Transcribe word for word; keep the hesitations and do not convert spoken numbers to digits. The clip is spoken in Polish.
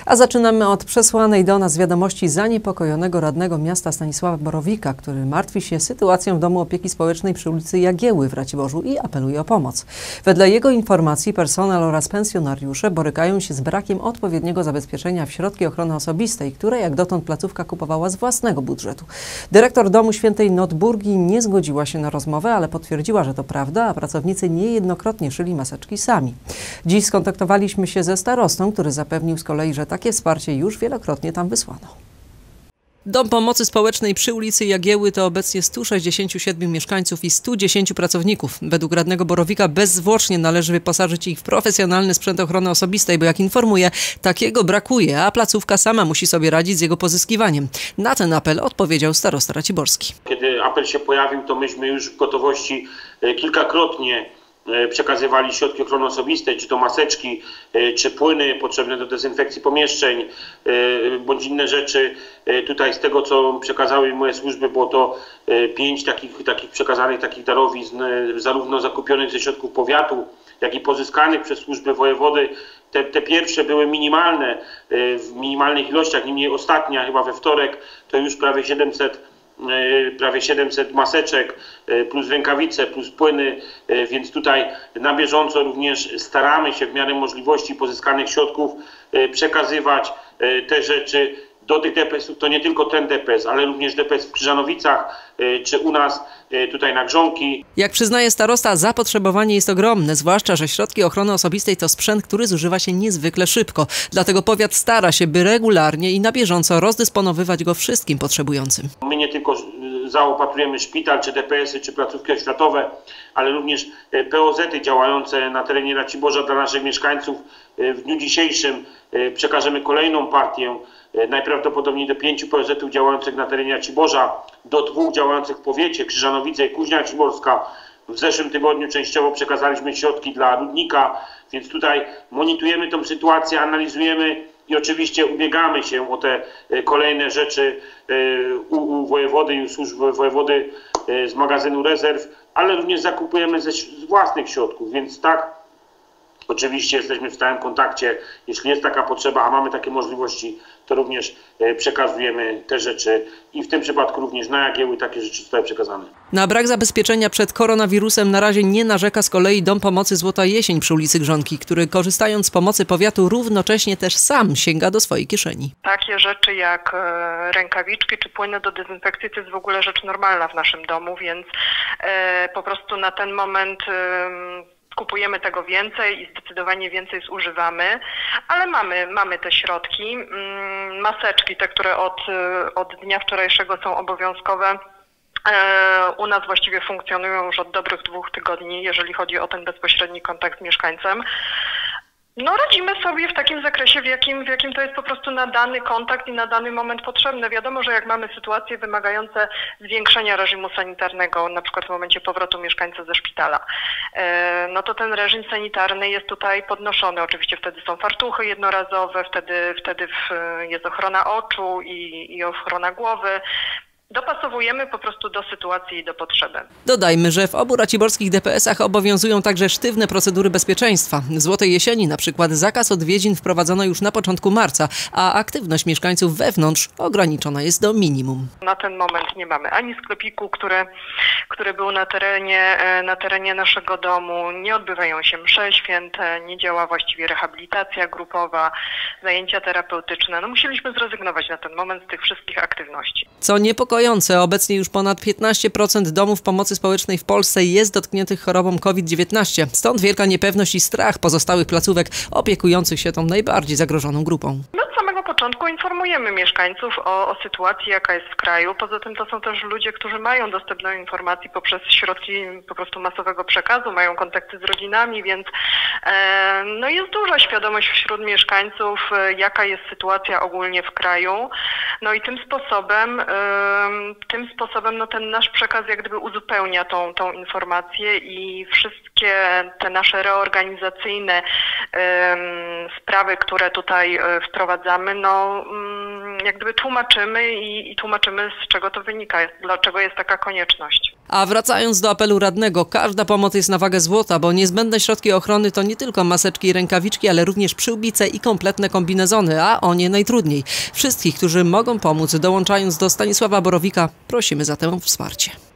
A zaczynamy od przesłanej do nas wiadomości zaniepokojonego radnego miasta Stanisława Borowika, który martwi się sytuacją w domu opieki społecznej przy ulicy Jagieły w Raciborzu i apeluje o pomoc. Wedle jego informacji personel oraz pensjonariusze borykają się z brakiem odpowiedniego zabezpieczenia w środki ochrony osobistej, które jak dotąd placówka kupowała z własnego budżetu. Dyrektor domu świętej Notburgi nie zgodziła się na rozmowę, ale potwierdziła, że to prawda, a pracownicy niejednokrotnie szyli maseczki sami. Dziś skontaktowaliśmy się ze starostą, który zapewnił z kolei, że takie wsparcie już wielokrotnie tam wysłano. Dom Pomocy Społecznej przy ulicy Jagieły to obecnie stu sześćdziesięciu siedmiu mieszkańców i stu dziesięciu pracowników. Według radnego Borowika bezzwłocznie należy wyposażyć ich w profesjonalny sprzęt ochrony osobistej, bo jak informuje, takiego brakuje, a placówka sama musi sobie radzić z jego pozyskiwaniem. Na ten apel odpowiedział starosta raciborski. Kiedy apel się pojawił, to myśmy już w gotowości kilkakrotnie przekazywali środki ochrony osobistej, czy to maseczki, czy płyny potrzebne do dezynfekcji pomieszczeń, bądź inne rzeczy. Tutaj z tego, co przekazały moje służby, było to pięć takich, takich przekazanych takich darowizn, zarówno zakupionych ze środków powiatu, jak i pozyskanych przez służby wojewody. Te, te pierwsze były minimalne, w minimalnych ilościach, niemniej ostatnia, chyba we wtorek, to już prawie siedemset prawie siedemset maseczek, plus rękawice, plus płyny, więc tutaj na bieżąco również staramy się w miarę możliwości pozyskanych środków przekazywać te rzeczy do tych D P S ów. To nie tylko ten D P S, ale również D P S w Krzyżanowicach, czy u nas tutaj na Grzonki. Jak przyznaje starosta, zapotrzebowanie jest ogromne, zwłaszcza że środki ochrony osobistej to sprzęt, który zużywa się niezwykle szybko. Dlatego powiat stara się, by regularnie i na bieżąco rozdysponowywać go wszystkim potrzebującym. My nie tylko zaopatrujemy szpital, czy D P S y, czy placówki oświatowe, ale również P O Z y działające na terenie Raciborza dla naszych mieszkańców. W dniu dzisiejszym przekażemy kolejną partię, najprawdopodobniej do pięciu P O Z ów działających na terenie Raciborza, do dwóch działających w powiecie, Krzyżanowice i Kuźnia Raciborska. W zeszłym tygodniu częściowo przekazaliśmy środki dla Rudnika, więc tutaj monitorujemy tę sytuację, analizujemy i oczywiście ubiegamy się o te kolejne rzeczy u, u wojewody i u służb wojewody z magazynu rezerw, ale również zakupujemy ze, z własnych środków, więc tak, oczywiście jesteśmy w stałym kontakcie. Jeśli jest taka potrzeba, a mamy takie możliwości, to również przekazujemy te rzeczy i w tym przypadku również na Jagieły takie rzeczy zostały przekazane. Na brak zabezpieczenia przed koronawirusem na razie nie narzeka z kolei Dom Pomocy Złota Jesień przy ulicy Grzonki, który korzystając z pomocy powiatu równocześnie też sam sięga do swojej kieszeni. Takie rzeczy jak rękawiczki czy płyny do dezynfekcji to jest w ogóle rzecz normalna w naszym domu, więc po prostu na ten moment kupujemy tego więcej i zdecydowanie więcej zużywamy, ale mamy, mamy te środki. Maseczki, te, które od, od dnia wczorajszego są obowiązkowe, u nas właściwie funkcjonują już od dobrych dwóch tygodni, jeżeli chodzi o ten bezpośredni kontakt z mieszkańcem. No radzimy sobie w takim zakresie, w jakim, w jakim to jest po prostu na dany kontakt i na dany moment potrzebne. Wiadomo, że jak mamy sytuacje wymagające zwiększenia reżimu sanitarnego, na przykład w momencie powrotu mieszkańca ze szpitala, no to ten reżim sanitarny jest tutaj podnoszony. Oczywiście wtedy są fartuchy jednorazowe, wtedy, wtedy jest ochrona oczu i, i ochrona głowy. Dopasowujemy po prostu do sytuacji i do potrzeby. Dodajmy, że w obu raciborskich D P S ach obowiązują także sztywne procedury bezpieczeństwa. W Złotej Jesieni na przykład zakaz odwiedzin wprowadzono już na początku marca, a aktywność mieszkańców wewnątrz ograniczona jest do minimum. Na ten moment nie mamy ani sklepiku, który, który był na terenie, na terenie naszego domu. Nie odbywają się msze święte, nie działa właściwie rehabilitacja grupowa, zajęcia terapeutyczne. No musieliśmy zrezygnować na ten moment z tych wszystkich aktywności. Co niepokojące, obecnie już ponad piętnaście procent domów pomocy społecznej w Polsce jest dotkniętych chorobą COVID dziewiętnaście. Stąd wielka niepewność i strach pozostałych placówek opiekujących się tą najbardziej zagrożoną grupą. Od samego początku informujemy mieszkańców o, o sytuacji, jaka jest w kraju. Poza tym to są też ludzie, którzy mają dostęp do informacji poprzez środki po prostu masowego przekazu, mają kontakty z rodzinami, więc e, no jest duża świadomość wśród mieszkańców, jaka jest sytuacja ogólnie w kraju. No i tym sposobem, e, tym sposobem no ten nasz przekaz jak gdyby uzupełnia tą, tą informację i wszystkie te nasze reorganizacyjne e, sprawy, które tutaj wprowadzamy, no jak gdyby tłumaczymy i, i tłumaczymy, z czego to wynika, dlaczego jest taka konieczność. A wracając do apelu radnego, każda pomoc jest na wagę złota, bo niezbędne środki ochrony to nie tylko maseczki i rękawiczki, ale również przyłbice i kompletne kombinezony, a o nie najtrudniej. Wszystkich, którzy mogą pomóc, dołączając do Stanisława Borowika, prosimy zatem o wsparcie.